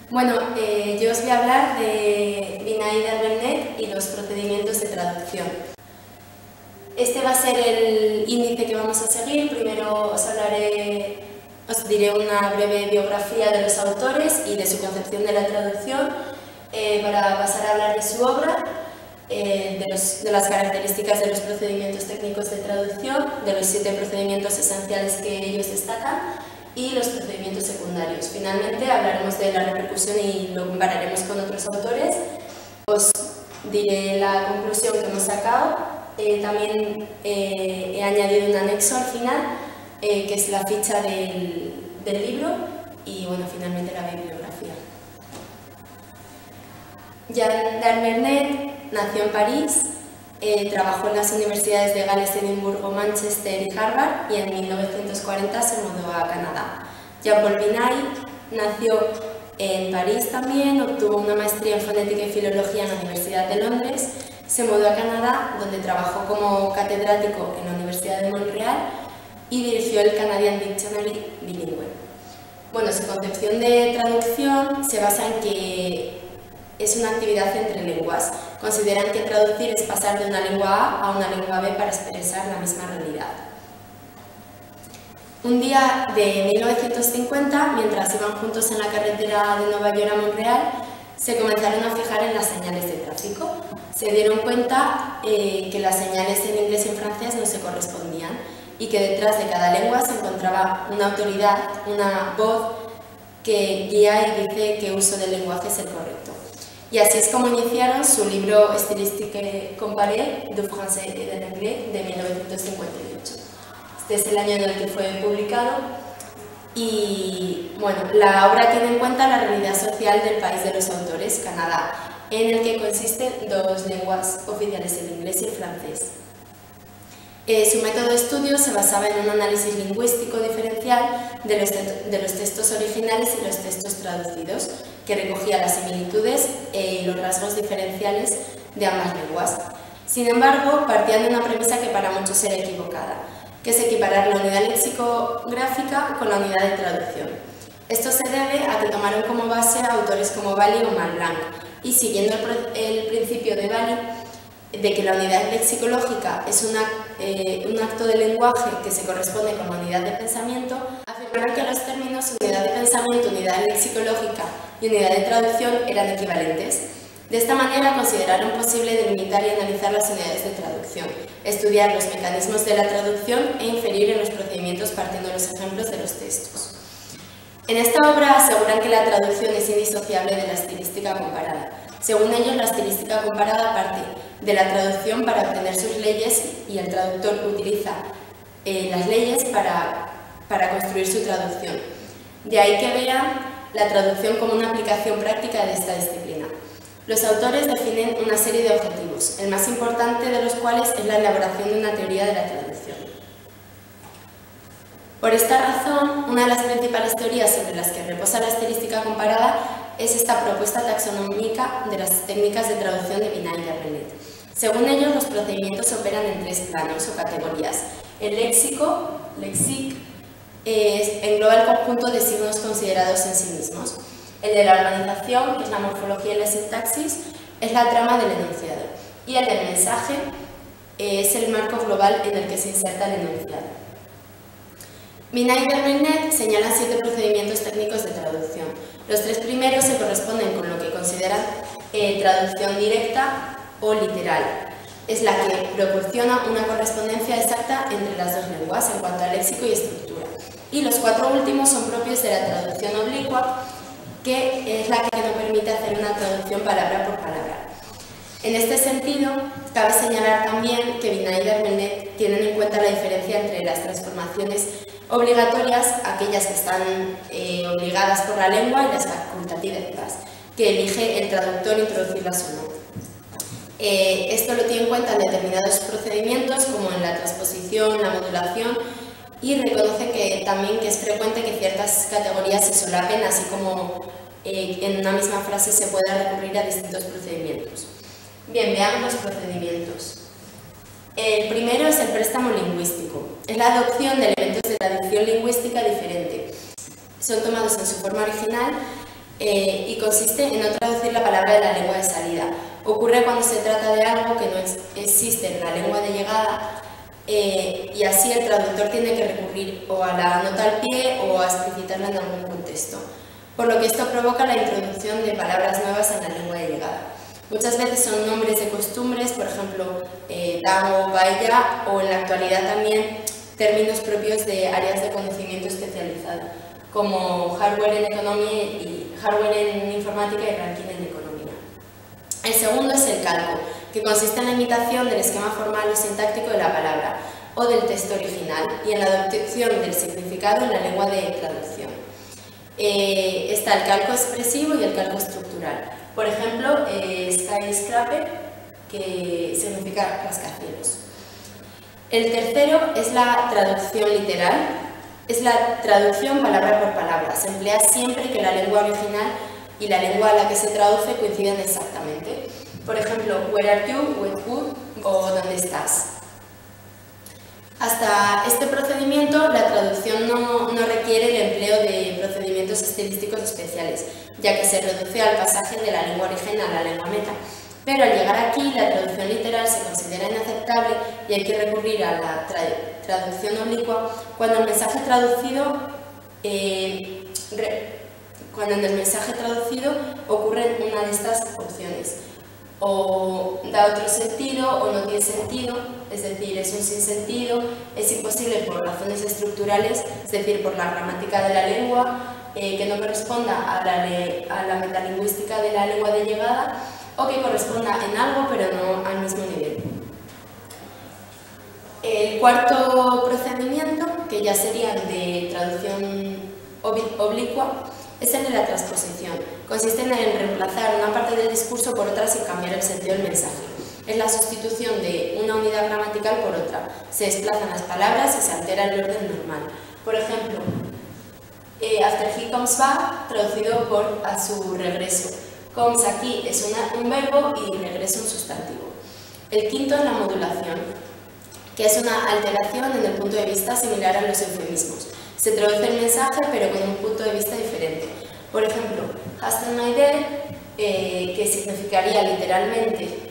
Bueno, yo os voy a hablar de Vinaider-Vernet y los procedimientos de traducción. Este va a ser el índice que vamos a seguir. Primero os diré una breve biografía de los autores y de su concepción de la traducción, para pasar a hablar de su obra, de las características de los procedimientos técnicos de traducción, de los 7 procedimientos esenciales que ellos destacan y los procedimientos secundarios. Finalmente hablaremos de la repercusión y lo compararemos con otros autores. Os diré la conclusión que hemos sacado. También he añadido un anexo al final, que es la ficha del libro y bueno, finalmente la bibliografía. Jean Vernet nació en París, trabajó en las universidades de Gales, Edimburgo, Manchester y Harvard y en 1940 se mudó a Canadá. Jean-Paul Vinay nació en París también, obtuvo una maestría en fonética y filología en la Universidad de Londres, se mudó a Canadá, donde trabajó como catedrático en la Universidad de Montreal y dirigió el Canadian Dictionary bilingüe. Bueno, su concepción de traducción se basa en que es una actividad entre lenguas. Consideran que traducir es pasar de una lengua A una lengua B para expresar la misma realidad. Un día de 1950, mientras iban juntos en la carretera de Nueva York a Montreal, se comenzaron a fijar en las señales de tráfico. Se dieron cuenta que las señales en inglés y en francés no se correspondían y que detrás de cada lengua se encontraba una autoridad, una voz que guía y dice qué uso del lenguaje es el correcto. Y así es como iniciaron su libro Stylistique comparée du français et de l'anglais de 1958. Este es el año en el que fue publicado y bueno, la obra tiene en cuenta la realidad social del país de los autores, Canadá, en el que consisten 2 lenguas oficiales, el inglés y el francés. Su método de estudio se basaba en un análisis lingüístico diferencial de los textos originales y los textos traducidos, que recogía las similitudes y los rasgos diferenciales de ambas lenguas. Sin embargo, partían de una premisa que para muchos era equivocada, que es equiparar la unidad lexicográfica con la unidad de traducción. Esto se debe a que tomaron como base a autores como Bailly o Maleblanc, y siguiendo el principio de Bailly, de que la unidad lexicológica es un acto de lenguaje que se corresponde con la unidad de pensamiento, afirmaron que los términos unidad de pensamiento, unidad lexicológica y unidad de traducción eran equivalentes. De esta manera consideraron posible delimitar y analizar las unidades de traducción, estudiar los mecanismos de la traducción e inferir en los procedimientos partiendo de los ejemplos de los textos. En esta obra aseguran que la traducción es indisociable de la estilística comparada. Según ellos, la estilística comparada parte de la traducción para obtener sus leyes y el traductor utiliza las leyes para construir su traducción. De ahí que vean la traducción como una aplicación práctica de esta disciplina. Los autores definen una serie de objetivos, el más importante de los cuales es la elaboración de una teoría de la traducción. Por esta razón, una de las principales teorías sobre las que reposa la estilística comparada es esta propuesta taxonómica de las técnicas de traducción de Vinaider-Vernet. Según ellos, los procedimientos operan en 3 planos o categorías. El léxico, lexic, engloba el conjunto de signos considerados en sí mismos. El de la organización, que es la morfología y la sintaxis, es la trama del enunciado. Y el del mensaje es el marco global en el que se inserta el enunciado. Vinaider-Vernet señala 7 procedimientos técnicos de traducción. Los 3 primeros se corresponden con lo que consideran traducción directa o literal. Es la que proporciona una correspondencia exacta entre las 2 lenguas en cuanto a léxico y estructura. Y los 4 últimos son propios de la traducción oblicua, que es la que no permite hacer una traducción palabra por palabra. En este sentido, cabe señalar también que Vinaider-Vernet tienen en cuenta la diferencia entre las transformaciones obligatorias, aquellas que están obligadas por la lengua, y las facultativas, que elige el traductor introducirlas o no. Esto lo tiene en cuenta en determinados procedimientos, como en la transposición, la modulación, y reconoce que también que es frecuente que ciertas categorías se solapen, así como en una misma frase se pueda recurrir a distintos procedimientos. Bien, veamos los procedimientos. El primero es el préstamo lingüístico. Es la adopción de elementos de tradición lingüística diferente. Son tomados en su forma original y consiste en no traducir la palabra de la lengua de salida. Ocurre cuando se trata de algo que no existe en la lengua de llegada y así el traductor tiene que recurrir o a la nota al pie o a explicitarla en algún contexto, por lo que esto provoca la introducción de palabras nuevas en la lengua de llegada. Muchas veces son nombres de costumbres, por ejemplo, tango, paella, o en la actualidad también términos propios de áreas de conocimiento especializado, como hardware en informática y ranking en economía. El segundo es el calco, que consiste en la imitación del esquema formal o sintáctico de la palabra o del texto original y en la adopción del significado en la lengua de traducción. Está el calco expresivo y el calco estructural. Por ejemplo, skyscraper, que significa rascacielos. El tercero es la traducción literal. Es la traducción palabra por palabra. Se emplea siempre que la lengua original y la lengua a la que se traduce coinciden exactamente. Por ejemplo, where are you, with who, o ¿dónde estás? Hasta este procedimiento, la traducción no requiere el empleo de procedimientos estilísticos especiales, ya que se reduce al pasaje de la lengua origen a la lengua meta. Pero al llegar aquí, la traducción literal se considera inaceptable y hay que recurrir a la traducción oblicua cuando en el mensaje traducido ocurre una de estas opciones. O da otro sentido o no tiene sentido, es decir, es un sinsentido, es imposible por razones estructurales, es decir, por la gramática de la lengua, que no corresponda a la metalingüística de la lengua de llegada, o que corresponda en algo pero no al mismo nivel. El cuarto procedimiento, que ya sería de traducción oblicua, es el de la transposición. Consiste en reemplazar una parte del discurso por otra sin cambiar el sentido del mensaje. Es la sustitución de una unidad gramatical por otra. Se desplazan las palabras y se altera el orden normal. Por ejemplo, after he comes back, traducido por a su regreso. Comes aquí es un verbo y regreso un sustantivo. El quinto es la modulación, que es una alteración en el punto de vista similar a los eufemismos. Se traduce el mensaje pero con un punto de vista diferente. Por ejemplo, hasten my death, que significaría literalmente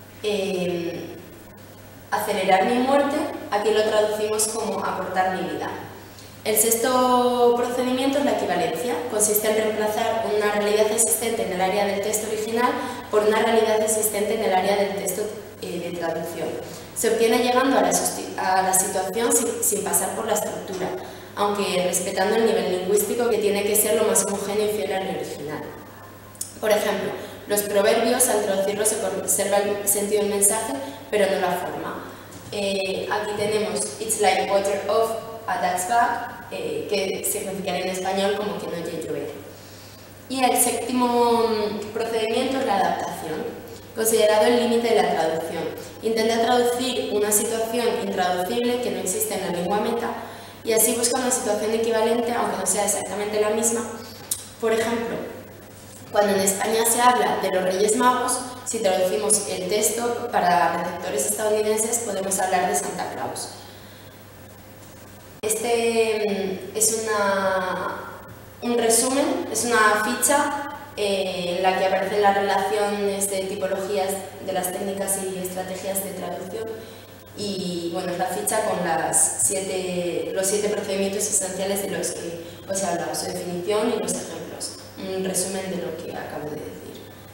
acelerar mi muerte, aquí lo traducimos como acortar mi vida. El sexto procedimiento es la equivalencia. Consiste en reemplazar una realidad existente en el área del texto original por una realidad existente en el área del texto de traducción. Se obtiene llegando a la situación sin pasar por la estructura, aunque respetando el nivel lingüístico, que tiene que ser lo más homogéneo y fiel al original. Por ejemplo, los proverbios, al traducirlos, se conserva el sentido del mensaje, pero no la forma. Aquí tenemos It's like water off a duck's back, que significaría en español como que no oye llover. Y el séptimo procedimiento es la adaptación, considerado el límite de la traducción. Intenta traducir una situación intraducible que no existe en la lengua meta, y así busca una situación equivalente, aunque no sea exactamente la misma. Por ejemplo, cuando en España se habla de los Reyes Magos, si traducimos el texto para receptores estadounidenses, podemos hablar de Santa Claus. Este es un resumen, es una ficha en la que aparecen las relaciones de tipologías de las técnicas y estrategias de traducción. Y bueno, es la ficha con los 7 procedimientos esenciales de los que os he hablado, su definición y los ejemplos. Un resumen de lo que acabo de decir.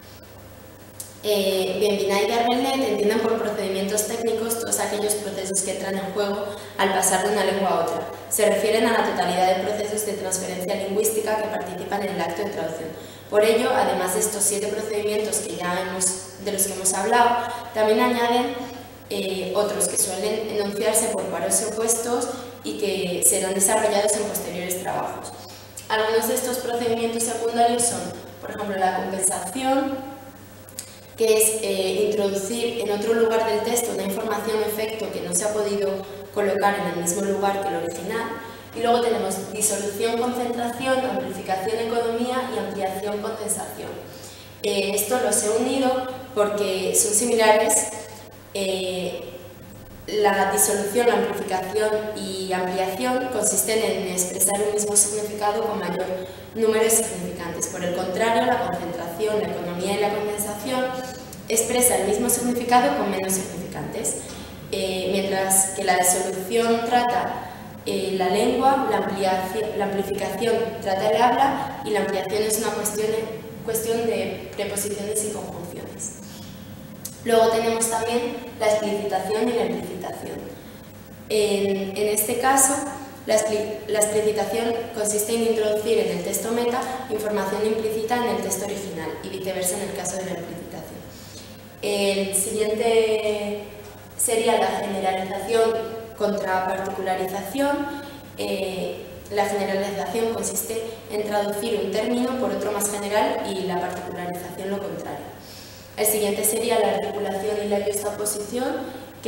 Bienvenida y Garbelnet entienden por procedimientos técnicos todos aquellos procesos que entran en juego al pasar de una lengua a otra. Se refieren a la totalidad de procesos de transferencia lingüística que participan en el acto de traducción. Por ello, además de estos 7 procedimientos de los que hemos hablado, también añaden otros que suelen enunciarse por pares opuestos y que serán desarrollados en posteriores trabajos. Algunos de estos procedimientos secundarios son, por ejemplo, la compensación, que es introducir en otro lugar del texto una información o efecto que no se ha podido colocar en el mismo lugar que el original. Y luego tenemos disolución, concentración, amplificación, economía y ampliación, condensación. Esto los he unido porque son similares La disolución, la amplificación y ampliación consisten en expresar un mismo significado con mayor número de significantes. Por el contrario, la concentración, la economía y la condensación expresan el mismo significado con menos significantes, mientras que la disolución trata la lengua, la amplificación trata el habla y la ampliación es una cuestión de preposiciones y conjunciones. Luego tenemos también la explicitación y la implicitación. En este caso, la explicitación consiste en introducir en el texto meta información implícita en el texto original y viceversa en el caso de la implicitación. El siguiente sería la generalización contra particularización. La generalización consiste en traducir un término por otro más general y la particularización lo contrario. El siguiente sería la articulación y la yuxtaposición, que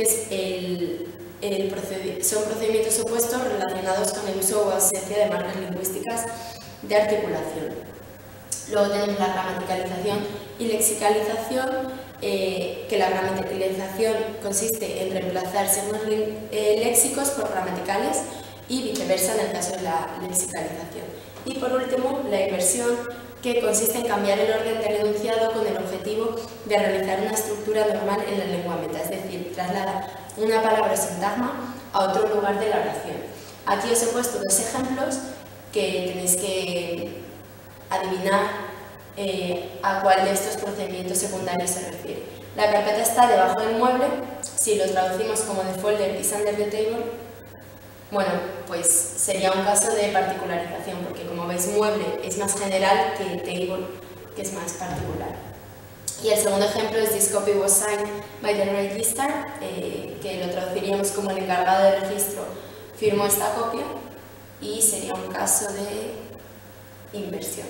son procedimientos opuestos relacionados con el uso o ausencia de marcas lingüísticas de articulación. Luego tenemos la gramaticalización y lexicalización, que la gramaticalización consiste en reemplazar signos léxicos por gramaticales y viceversa en el caso de la lexicalización. Y por último, la inversión, que consiste en cambiar el orden del enunciado con el objetivo de realizar una estructura normal en la lengua meta, es decir, trasladar una palabra o sintagma a otro lugar de la oración. Aquí os he puesto dos ejemplos que tenéis que adivinar a cuál de estos procedimientos secundarios se refiere. La carpeta está debajo del mueble. Si lo traducimos como the folder is under the table, bueno, pues sería un caso de particularización, porque como veis, mueble es más general que table, que es más particular. Y el segundo ejemplo es this copy was signed by the registrar, que lo traduciríamos como el encargado de registro firmó esta copia, y sería un caso de inversión.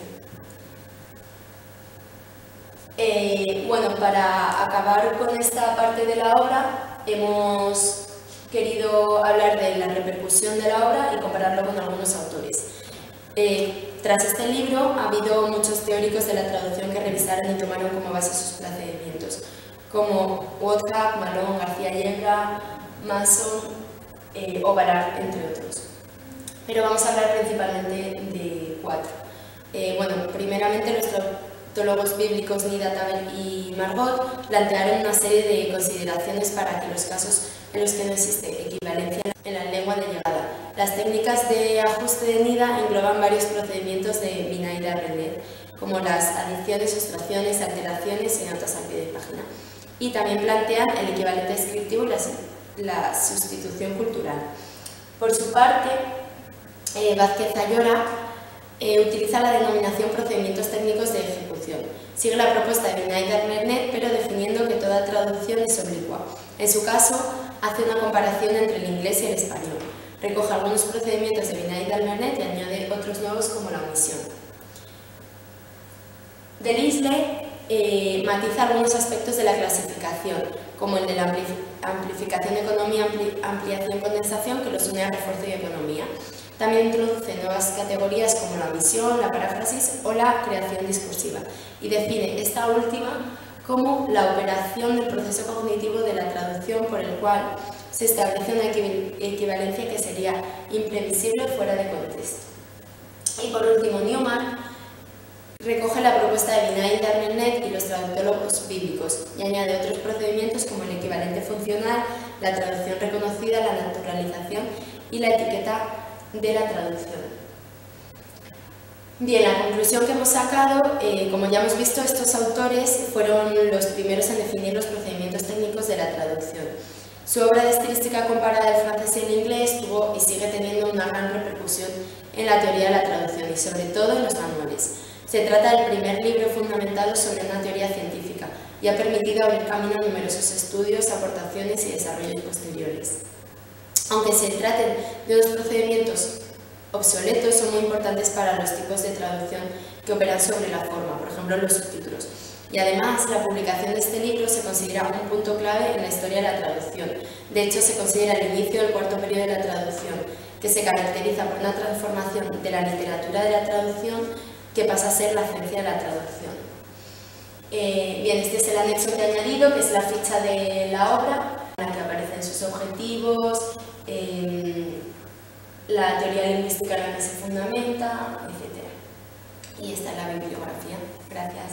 Bueno, para acabar con esta parte de la obra, hemos querido hablar de la repercusión de la obra y compararlo con algunos autores. Tras este libro ha habido muchos teóricos de la traducción que revisaron y tomaron como base sus procedimientos, como Woodcock, Malone, García Yebra, Mason o Ballard, entre otros. Pero vamos a hablar principalmente de cuatro. Bueno, primeramente los traductólogos bíblicos Nida, Tabel y Margot plantearon una serie de consideraciones para que los casos en los que no existe equivalencia en la lengua de llegada. Las técnicas de ajuste de Nida engloban varios procedimientos de Binaida-Renet, como las adiciones, sustracciones, alteraciones y notas al pie de página. Y también plantean el equivalente descriptivo y la sustitución cultural. Por su parte, Vázquez Ayora utiliza la denominación procedimientos técnicos de ejecución. Sigue la propuesta de Binaida-Renet, pero definiendo que toda traducción es oblicua. En su caso, hace una comparación entre el inglés y el español. Recoge algunos procedimientos de Binaida-Renet y añade otros nuevos como la omisión. Delisle matiza algunos aspectos de la clasificación, como el de la amplificación, economía, ampliación, condensación, que los une a refuerzo y economía. También introduce nuevas categorías como la omisión, la paráfrasis o la creación discursiva, y define esta última como la operación del proceso cognitivo de la traducción por el cual se establece una equivalencia que sería imprevisible fuera de contexto. Y por último, Newman recoge la propuesta de Binaida-Renet y los traductólogos bíblicos y añade otros procedimientos como el equivalente funcional, la traducción reconocida, la naturalización y la etiqueta de la traducción. Bien, la conclusión que hemos sacado, como ya hemos visto, estos autores fueron los primeros en definir los procedimientos técnicos de la traducción. Su obra de estilística comparada del francés y el inglés tuvo y sigue teniendo una gran repercusión en la teoría de la traducción y sobre todo en los manuales. Se trata del primer libro fundamentado sobre una teoría científica y ha permitido abrir camino a numerosos estudios, aportaciones y desarrollos posteriores. Aunque se traten de unos procedimientos obsoletos, son muy importantes para los tipos de traducción que operan sobre la forma, por ejemplo los subtítulos. Y además, la publicación de este libro se considera un punto clave en la historia de la traducción. De hecho, se considera el inicio del cuarto periodo de la traducción, que se caracteriza por una transformación de la literatura de la traducción que pasa a ser la ciencia de la traducción. Bien, este es el anexo que he añadido, que es la ficha de la obra, en la que aparece conocen sus objetivos, la teoría lingüística en la que se fundamenta, etc. Y esta es la bibliografía. Gracias.